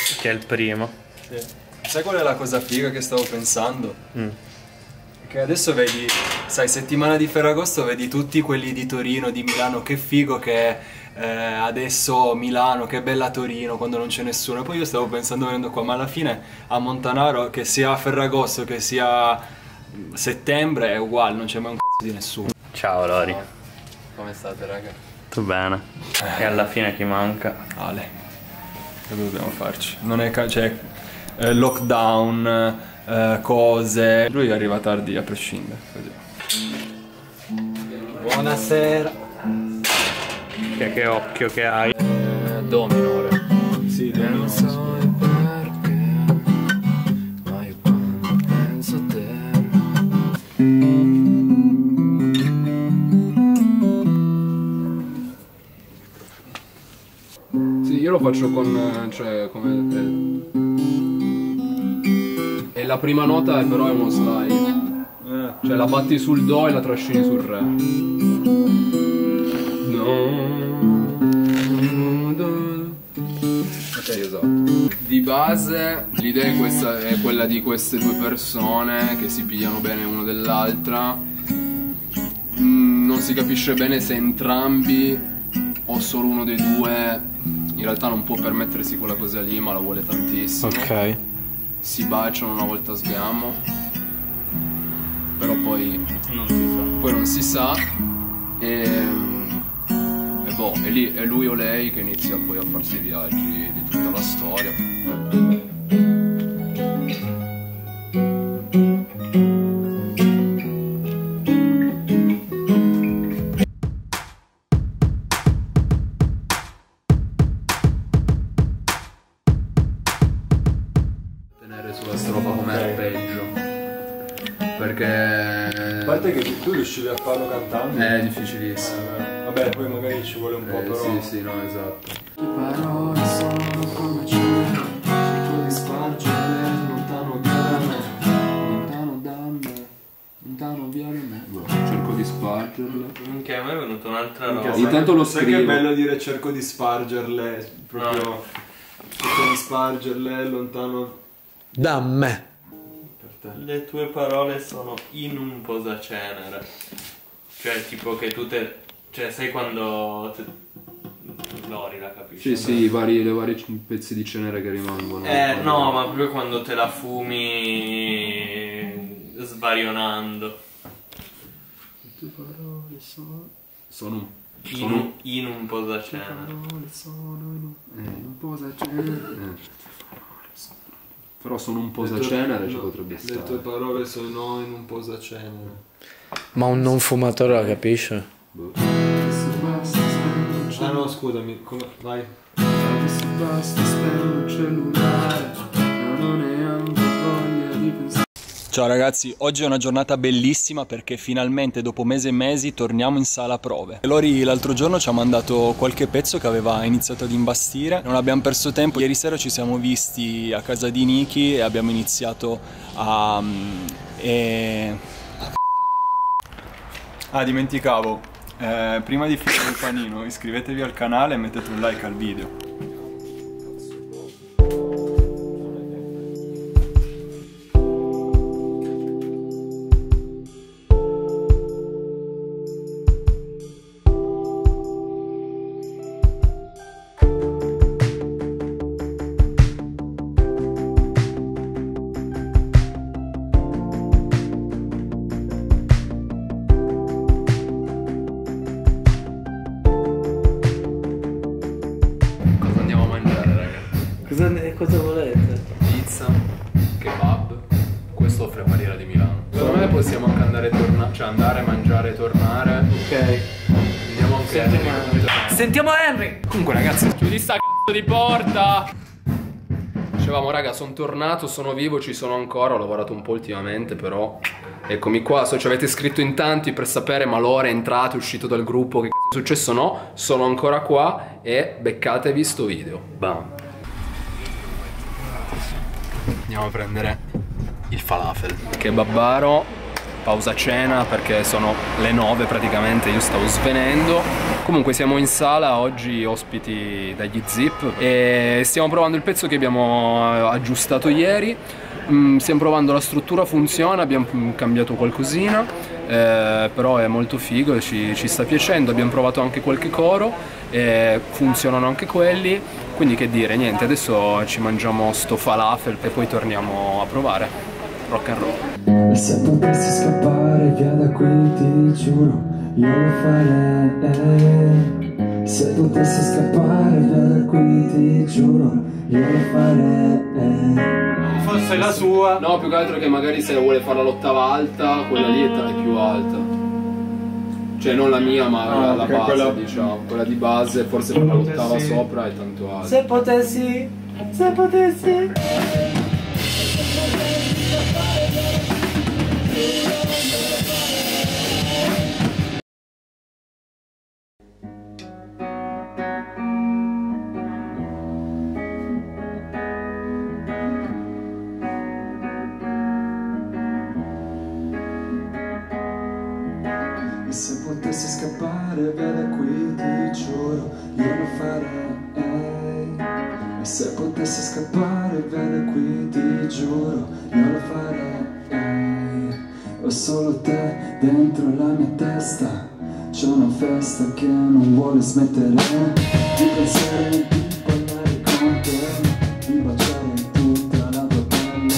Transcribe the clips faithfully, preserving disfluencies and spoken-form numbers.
che è il primo. Sì. Sai qual è la cosa figa che stavo pensando? Mm. Che adesso vedi, sai, settimana di Ferragosto vedi tutti quelli di Torino, di Milano, che figo che è eh, adesso Milano, che bella Torino quando non c'è nessuno. E poi io stavo pensando venendo qua, ma alla fine a Montanaro, che sia a Ferragosto, che sia settembre, è uguale, non c'è mai un cazzo di nessuno. Ciao Lori. No. Come state, raga? Tutto bene. E alla fine chi manca? Ale. Che dobbiamo farci? Non è cioè eh, lockdown, eh, cose. Lui arriva tardi a prescindere. Così. Buonasera. Che, che occhio che hai? Eh, do minore. Sì, do minore. So il perché, ma io quando penso a te. Sì, io lo faccio con, cioè, come... E la prima nota è, però è uno slide. Eh. Cioè la batti sul do e la trascini sul re. No. Ok, esatto. Di base l'idea è, questa, è quella di queste due persone che si pigliano bene una dell'altra. Mm, non si capisce bene se entrambi o solo uno dei due in realtà non può permettersi quella cosa lì, ma la vuole tantissimo. Ok. Si baciano una volta a sgamo, però poi Non si sa. poi non si sa e, e boh, è lì è lui o lei che inizia poi a farsi i viaggi di tutta la storia. Tenere sulla strofa come arpeggio, perché A parte che tu riuscivi a farlo cantando. è difficilissimo. Eh, vabbè, poi magari ci vuole un po', Eh, però. sì, sì, no, esatto. Le parole sono come cielo, cerco di spargerle lontano via da me, lontano da me, lontano via da me. Cerco di spargerle. Minchia, a me è venuta un'altra Minchia, roba. Intanto lo sai scrivo. che è bello dire cerco di spargerle, proprio No. cerco di spargerle lontano Da me. per te. Le tue parole sono in un posacenere. Cioè, tipo che tu te... Cioè, sai quando... Te... Lori la capisci? Sì, sì, i vari, le varie pezzi di cenere che rimangono. Eh, no, ma proprio quando te la fumi svarionando. Le tue parole sono... Sono un... In, Sono- un, in un posacenere. parole sono in un... Eh, un posacenere. Eh. Però sono un posacenere, ci No, potrebbe le stare. tue parole sono in un posacenere. Ma un non fumatore la capisce? Boh. Ah no, scusami, come... vai. Adesso basta, spero il cellulare, non ho neanche voglia di pensare. Ciao ragazzi, oggi è una giornata bellissima perché finalmente dopo mesi e mesi torniamo in sala prove. Lori l'altro giorno ci ha mandato qualche pezzo che aveva iniziato ad imbastire, non abbiamo perso tempo, ieri sera ci siamo visti a casa di Niki e abbiamo iniziato a... E... Ah, dimenticavo, eh, prima di finire il panino iscrivetevi al canale e mettete un like al video. Cosa andiamo a mangiare, raga? Cosa, cosa volete? Pizza, kebab, questo offre Barriera di Milano. Secondo me possiamo anche andare e tornare, cioè andare, mangiare e tornare. Ok. Vediamo anche Sentiamo Henry. Henry. Sentiamo Henry! Comunque ragazzi, chiudi sta c***o di porta! Dicevamo raga, sono tornato, sono vivo, ci sono ancora, ho lavorato un po' ultimamente, però eccomi qua. So ci avete scritto in tanti per sapere, ma Lore è entrato, è uscito dal gruppo, che cazzo è successo? No, sono ancora qua e beccatevi sto video. Bam. Andiamo a prendere il falafel. Kebabaro, pausa cena perché sono le nove praticamente, io stavo svenendo. Comunque siamo in sala oggi ospiti dagli Zip e stiamo provando il pezzo che abbiamo aggiustato ieri. Mm, stiamo provando la struttura, funziona, abbiamo cambiato qualcosina, eh, però è molto figo e ci, ci sta piacendo. Abbiamo provato anche qualche coro e funzionano anche quelli, quindi che dire, niente, adesso ci mangiamo sto falafel e poi torniamo a provare. Rock and roll. E se potessi scappare via da qui ti giuro, io lo farei. Se potessi scappare via da qui ti giuro, io lo farei. Forse la sua. No, più che altro che magari se vuole fare l'ottava alta, quella lì è più alta. Cioè non la mia, ma Ah, la ok, base, quella- diciamo. Quella di base, forse per l'ottava potessi- sopra è tanto alta. Se potessi, se potessi. E se potessi scappare via da qui ti giuro, io lo farei. E se potessi scappare via da qui ti giuro, io lo farei. Ho solo te dentro la mia testa, c'è una festa che non vuole smettere di pensare, di parlare con te, di baciare tutta la tua pelle.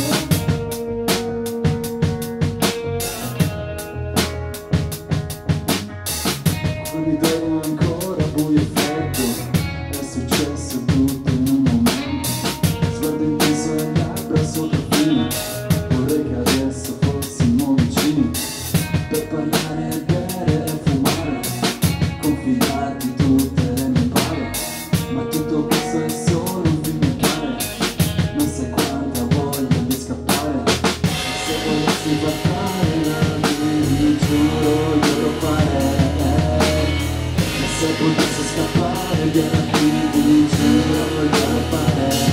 Corridoio ancora buio e freddo, è successo tutto in un momento. Sguardo inteso e labbra sopra fine, vorrei che adesso fossimo vicini, per parlare e bere e fumare, confidarti tutte le mie parole. Ma tutto questo è solo un film in cane, non sai quanta voglia di scappare. Se volessi parlare la ti giuro io lo farei. Se potessi scappare via da qui ti giuro io lo farei.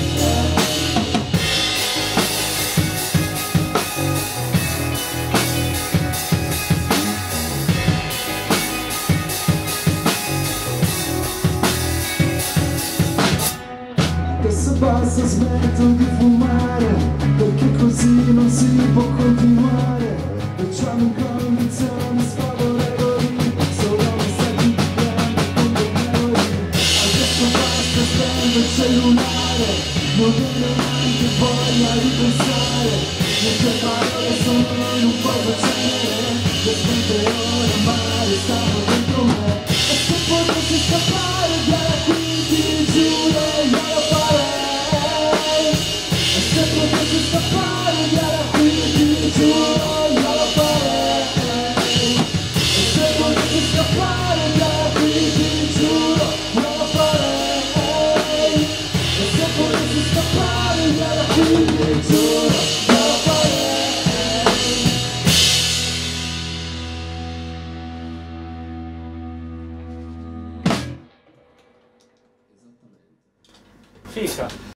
Adesso basta, smetto di fumare, perché così non si può continuare. Facciamo in condizioni sfavorevoli, solo messaggi di grande contornelli. Adesso basta, spento il cellulare, non viene neanche voglia di pensare. Le tue parole sono in un portacenere, le spente ore mare stanno dentro me. E se potessi scappare via da qui ti giuro io lo farei. E se potessi scappare via da qui ti giuro io lo farei. E se potessi scappare via da qui ti giuro io lo farei. E se potessi scappare via da qui ti giuro io lo farei. Fica.